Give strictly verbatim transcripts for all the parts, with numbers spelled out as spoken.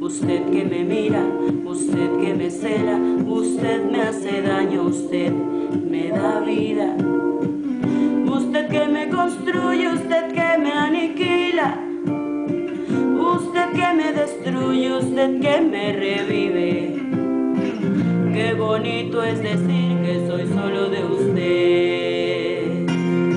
usted que me mira, usted que me cela, usted me hace daño, usted me da vida. Usted que me construye, usted que me aniquila, usted que me destruye, usted que me revive. Qué bonito es decir que soy solo de usted.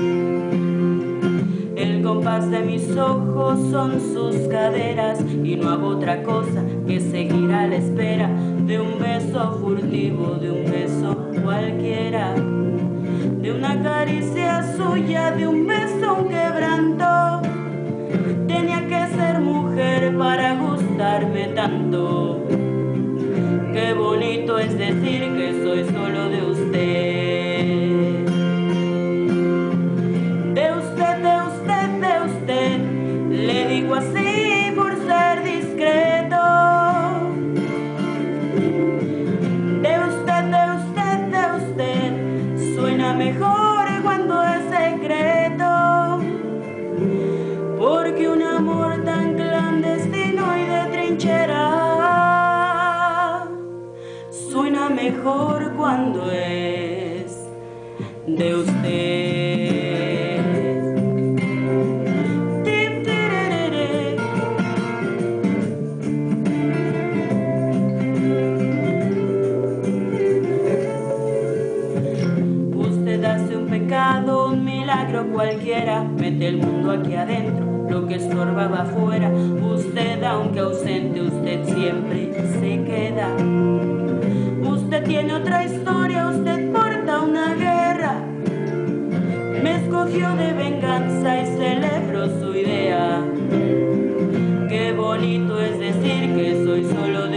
El compás de mis ojos son sus caderas y no hago otra cosa que seguir a la espera de un beso furtivo, de un beso cualquiera, de una caricia suya, de un beso, un quebranto. Tenía que ser mujer para gustarme tanto. Qué bonito es decir que soy solo de usted. De usted, de usted, de usted, le digo así por ser discreto. De usted, de usted, de usted, suena mejor cuando es secreto. Porque un amor tan clandestino y de trinchera suena mejor cuando es de usted. Tim, tirerere. Usted hace un pecado, un milagro cualquiera, mete el mundo aquí adentro, lo que estorbaba afuera. Usted, aunque ausente, usted siempre se queda. Usted tiene otra historia, usted porta una guerra. Me escogió de venganza y celebro su idea. Qué bonito es decir que soy solo